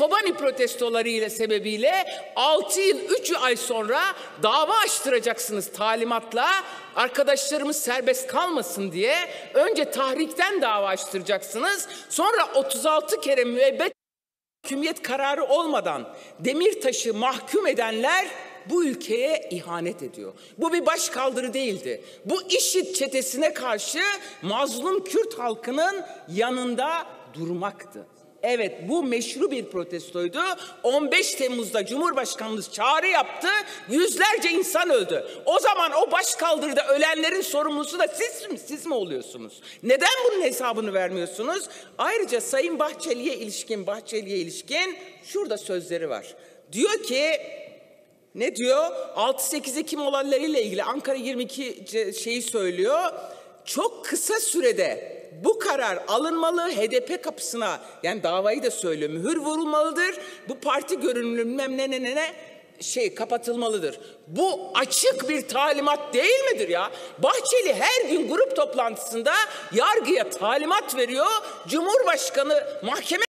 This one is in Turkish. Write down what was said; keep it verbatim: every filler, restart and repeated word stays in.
Kobani protestoları ile sebebiyle altı yıl üç ay sonra dava açtıracaksınız talimatla. Arkadaşlarımız serbest kalmasın diye önce tahrikten dava açtıracaksınız. Sonra otuz altı kere müebbet hükümiyet kararı olmadan Demirtaş'ı mahkum edenler bu ülkeye ihanet ediyor. Bu bir başkaldırı değildi. Bu IŞİD çetesine karşı mazlum Kürt halkının yanında durmaktı. Evet, bu meşru bir protestoydu. on beş Temmuz'da Cumhurbaşkanımız çağrı yaptı. Yüzlerce insan öldü. O zaman o başkaldırıda ölenlerin sorumlusu da siz mi, siz mi oluyorsunuz? Neden bunun hesabını vermiyorsunuz? Ayrıca Sayın Bahçeli'ye ilişkin, Bahçeli'ye ilişkin şurada sözleri var. Diyor ki, ne diyor? altı sekiz Ekim olaylarıyla ilgili Ankara yirmi iki şeyi söylüyor. Çok kısa sürede bu karar alınmalı, H D P kapısına, yani davayı da söylüyor, mühür vurulmalıdır. Bu parti görünümlü bilmem ne ne ne ne şey kapatılmalıdır. Bu açık bir talimat değil midir ya? Bahçeli her gün grup toplantısında yargıya talimat veriyor. Cumhurbaşkanı mahkeme